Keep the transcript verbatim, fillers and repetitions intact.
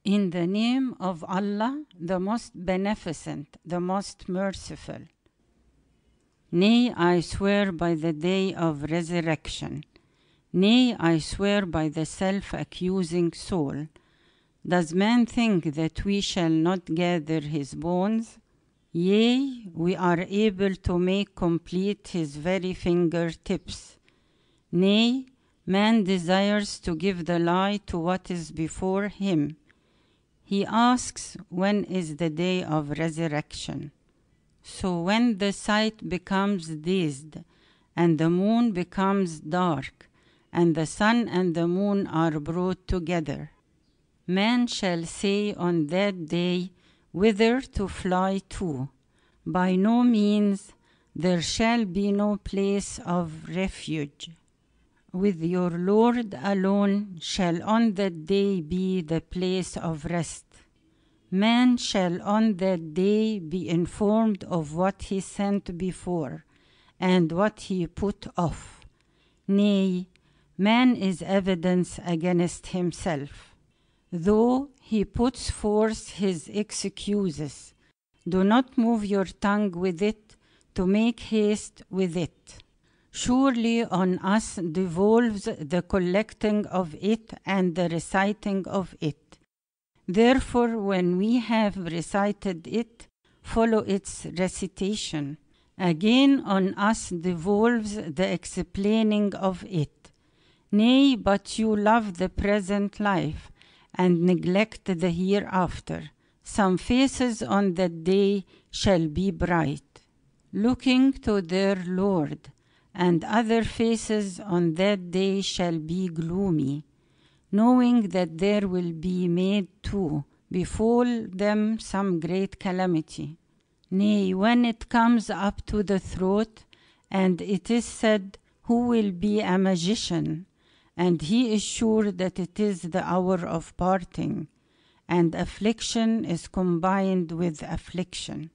In the name of Allah, the most beneficent, the most merciful. Nay, I swear by the day of resurrection. Nay, I swear by the self-accusing soul. Does man think that we shall not gather his bones? Yea, we are able to make complete his very fingertips. Nay, man desires to give the lie to what is before him. He asks, when is the day of resurrection? So when the sight becomes dazed, and the moon becomes dark, and the sun and the moon are brought together, man shall say on that day, whither to fly to? By no means, there shall be no place of refuge. With your Lord alone shall on that day be the place of rest. Man shall on that day be informed of what he sent before, and what he put off. Nay, man is evidence against himself. Though he puts forth his excuses, do not move your tongue with it to make haste with it. Surely on us devolves the collecting of it and the reciting of it. Therefore, when we have recited it, follow its recitation. Again on us devolves the explaining of it. Nay, but you love the present life, and neglect the hereafter. Some faces on that day shall be bright, looking to their Lord, and other faces on that day shall be gloomy, knowing that there will be made to befall them some great calamity. Nay, when it comes up to the throat, and it is said, who will be a magician? And he is sure that it is the hour of parting, and affliction is combined with affliction.